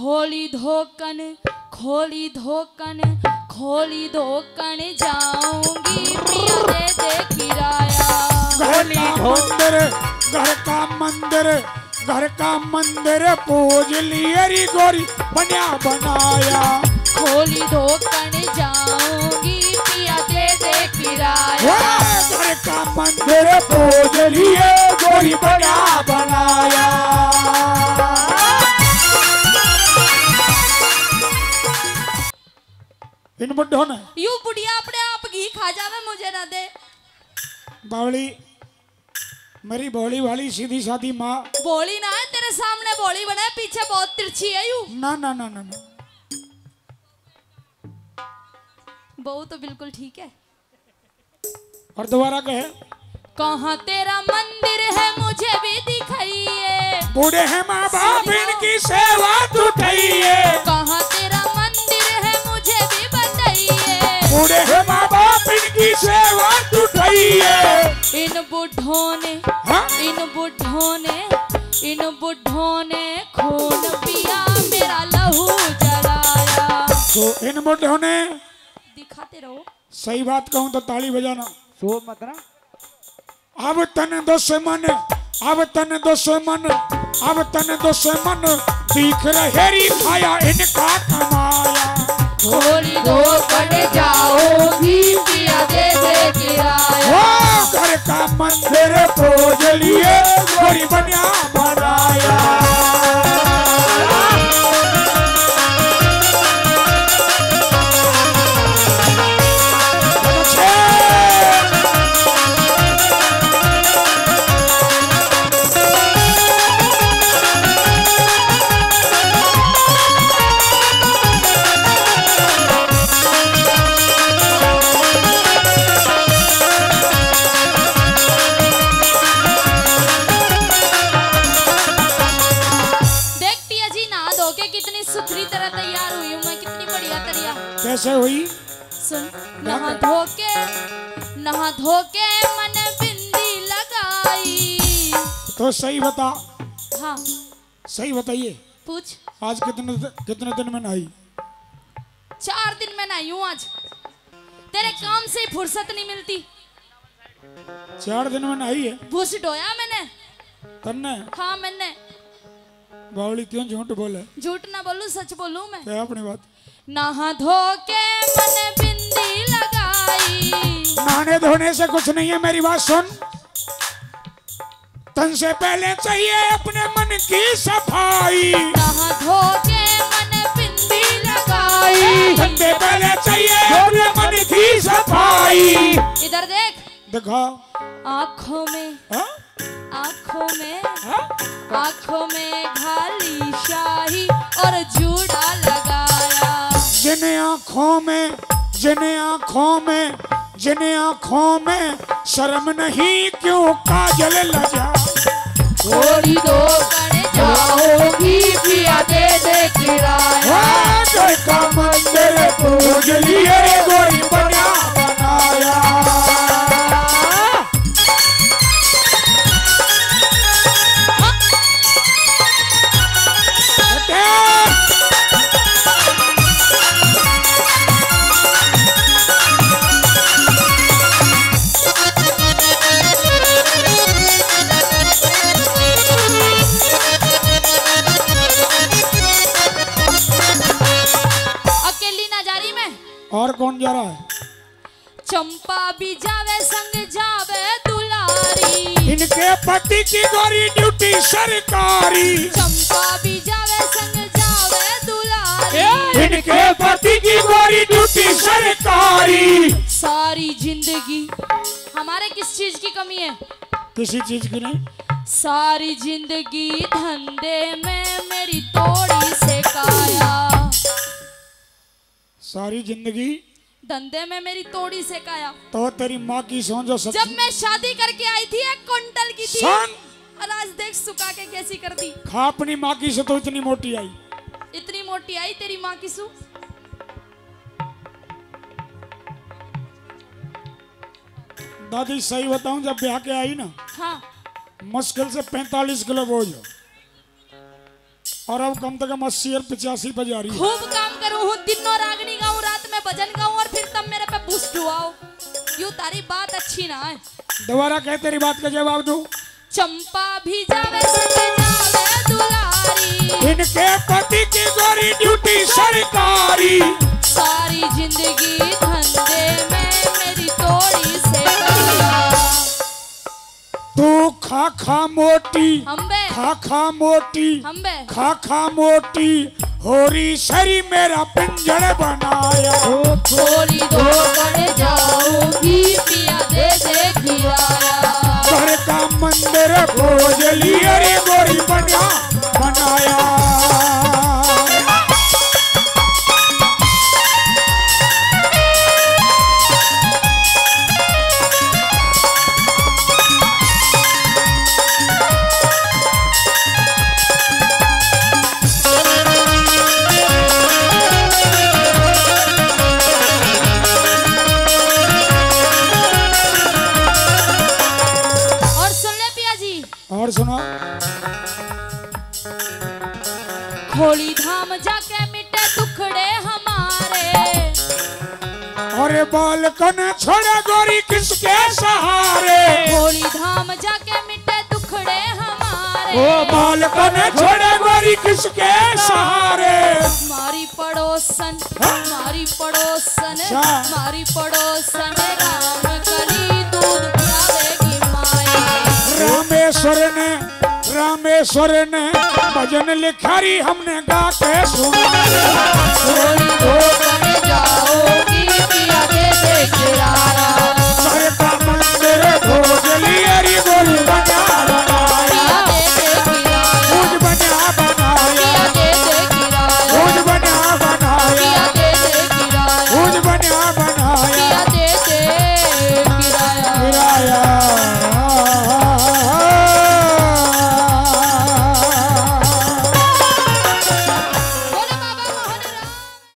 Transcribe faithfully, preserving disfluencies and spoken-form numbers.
खोली धोकन खोली धोकन खोली धोकन जाऊंगी पिया दे दे किराया। खोली मंदिर घर का मंदिर घर का मंदिर पूज लिए री गोरी बनिया बनाया। खोली धोकन जाऊंगी पिया दे दे किराया। घर का मंदिर पूज लिए गोरी बनिया बनाया। इन बुढ़ो ने यू बुढ़िया अपने आप घी खा जावे मुझे ना दे। बावली मेरी भोली वाली सीधी सादी माँ। बोली ना है तेरे सामने बोली बने पीछे बहुत तिरछी है यू। ना ना ना ना ना बहू तो बिल्कुल ठीक है। और दोबारा कहे कहाँ तेरा मंदिर है मुझे भी दिखाइए। बूढ़े हैं माँ बाप इनकी सेवा उठाइए। कहाँ तेरा मंदिर है मुझे भी बताइए। बूढ़े हैं माँ बाप इनकी सेवा उठाइए। इन बुढ़ों ने हाँ? इन बुढ़ों ने इन बुढ़ों ने खून पिया मेरा लहू जलाया। तो इन बुढ़ों ने दिखाते रहो। सही बात कहूँ तो ताली बजाना। सो मत ना अब तन दुश्मन अब तन दुश्मन अब तन दुश्मन दिख रहे री खाया इनका कमाया। खोली धोकन जाओगी पिया दे दे किराया। घर का मंदिर पूज लिए गोरी बनिया बनाया। कैसे हुई? सुन नहा धोके नहा धोके मन बिंदी लगाई। तो सही बता। हाँ सही बताइए। पूछ। आज कितने कितने दिन में नहाई? चार दिन में नहाई हूँ आज। तेरे काम से फुर्सत नहीं मिलती। चार दिन में नहाई है? भूस ढोया मैंने। तन्ने? हाँ मैंने। बावली क्यों झूठ बोले? झूठ ना बोलूं सच बोलूं मैं। क्या अपनी बात? नहा धोके मन बिंदी लगाई। नहाने धोने से कुछ नहीं है, मेरी बात सुन। तन से पहले चाहिए अपने मन की सफाई। नहा धोके मन बिंदी लगाई। तन से पहले चाहिए अपने मन की सफाई। इधर देख। दिखा। आँखों में हा? आँखों में हा? आँखों में घाली शाही और जूड़ा लगाया। जिन आँखों में जिन आँखों में जिन आँखों में शर्म नहीं क्यों काजल लजा। थोड़ी धोकन जाओगी पिया दे दे किराया। घर का मंदिर पूज लिए गोरी बनिया बनाया। और कौन जा रहा है? चंपा भी जावे संग जावे दुलारी। इनके पति की गोरी ड्यूटी सरकारी। चंपा भी जावे संग जावे दुलारी। इनके पति की गोरी ड्यूटी सरकारी। सारी जिंदगी हमारे किस चीज की कमी है? किसी चीज की नहीं। सारी जिंदगी धंधे में मेरी तोड़ी से काया। सारी जिंदगी धंधे में मेरी तोड़ी से काया। तो तेरी माँ की सोच जो सच। जब मैं शादी करके आई थी एक कुंटल की थी सन। और आज देख सुखा के कैसी कर दी। खा अपनी माँ की से तो इतनी मोटी आई। इतनी मोटी आई तेरी माँ की सु। दादी सही बताऊं, जब ब्याह के आई ना, हाँ मुश्किल से पैंतालीस किलो बोझ और अब कम से कम अस्सी और पचासी पे जा रही है। खूब काम करूँ हूँ, दिनों रागनी गाऊँ, रात में भजन गाऊँ और फिर तब मेरे पे बूस्ट हुआओ। यूँ तारी बात अच्छी ना है। दोबारा कह तेरी बात का जवाब दूं। चंपा भी जावे संग जावे दुलारी, इनके पति की गोरी ड्यूटी सरकारी, सारी जिंदगी धंधे में मेरी तोड़ी से गया। तू खा खा मोटी, हम्बे खा खा मोटी, हम्बे खा खा मोटी, होरी सरी मेरा पिंजड़ बनाया। थोड़ी दो पड़ जाऊंगी पिया दे दे खिलाया। घर का मंदिर भोजली अरे गोरी बना बनाया। और सुनो। खोली धाम जाके मिटे दुखड़े हमारे, अरे बालकन छोड़ा गोरी किसके सहारे। खोली धाम जाके मिटे दुखड़े हमारे, ओ बालकन छोड़ा गोरी किसके सहारे। मारी पड़ोसन मारी पड़ोसन अच्छा। मारी पड़ोसन राम कली दूध पियावेगी माया। रामेश्वर ने रामेश्वर ने भजन लिखारी हमने गा के सुना। थोड़ी दो पड़ जाओ